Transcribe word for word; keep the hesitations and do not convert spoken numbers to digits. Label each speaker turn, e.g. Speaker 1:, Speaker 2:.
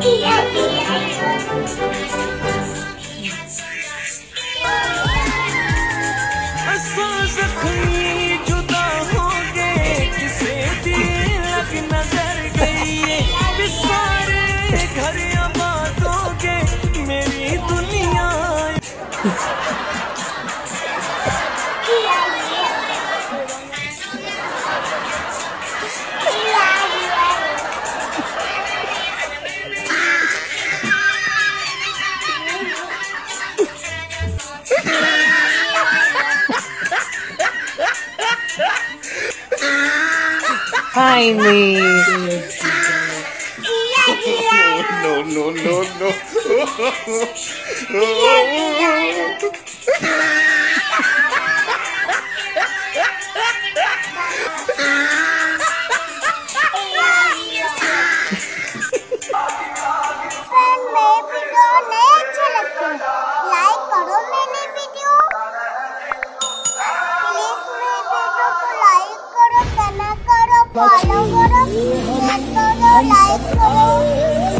Speaker 1: जुदा हो गए किसे दिल लग नजर गई सारे घर आबाद हो गए मेरी दुनिया।
Speaker 2: Finally.
Speaker 1: No, no, no, no.
Speaker 3: Like करो मेरी वीडियो, प्लीज मेरे वीडियो को लाइक करो, कमेंट करो, फॉलो करो, शेयर करो, लाइक करो।